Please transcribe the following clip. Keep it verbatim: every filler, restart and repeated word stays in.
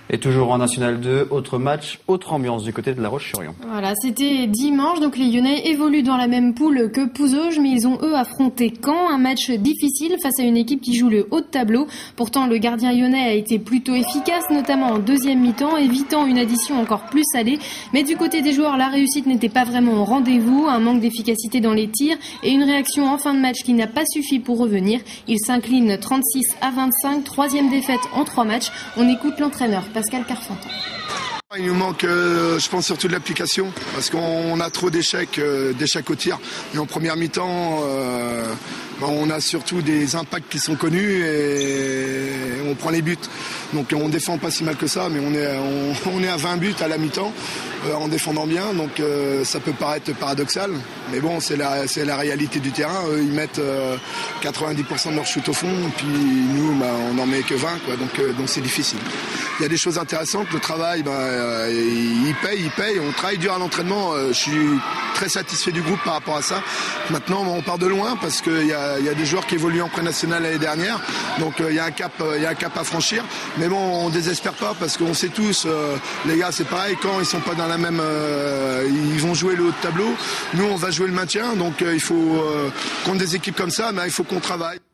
Et toujours en National deux, autre match, autre ambiance du côté de La Roche-sur-Yon. Voilà, c'était dimanche, donc les Lyonnais évoluent dans la même poule que Pouzauges, mais ils ont eux affronté Caen, un match difficile face à une équipe qui joue le haut de tableau. Pourtant, le gardien lyonnais a été plutôt efficace, notamment en deuxième mi-temps, évitant une addition encore plus salée. Mais du côté des joueurs, la réussite n'était pas vraiment au rendez-vous, un manque d'efficacité dans les tirs et une réaction en fin de match qui n'a pas suffi pour revenir. Ils s'inclinent trente-six à vingt-cinq, troisième défaite en trois matchs. On écoute l'entraîneur Pascal Carfantin. Il nous manque, euh, je pense, surtout de l'application, parce qu'on a trop d'échecs, euh, d'échecs au tir. Et en première mi-temps, euh, ben, on a surtout des impacts qui sont connus et on prend les buts. Donc on défend pas si mal que ça, mais on est, on, on est à vingt buts à la mi-temps euh, en défendant bien. Donc euh, ça peut paraître paradoxal, mais bon, c'est la, c'est la réalité du terrain. Eux, ils mettent euh, quatre-vingt-dix pour cent de leur shoot au fond, et puis nous, ben, on n'en met que vingt, quoi. Donc euh, donc c'est difficile. Il y a des choses intéressantes. Le travail, ben, euh, il paye, il paye. On travaille dur à l'entraînement. Euh, je suis très satisfait du groupe par rapport à ça. Maintenant, on part de loin parce qu'il y a, il y a des joueurs qui évoluent en pré-national l'année dernière. Donc euh, il y a un cap, euh, il y a un cap à franchir. Mais bon, on désespère pas parce qu'on sait tous, euh, les gars, c'est pareil. Quand ils sont pas dans la même, euh, ils vont jouer le haut de tableau. Nous, on va jouer le maintien. Donc euh, il faut euh, contre des équipes comme ça, ben, il faut qu'on travaille.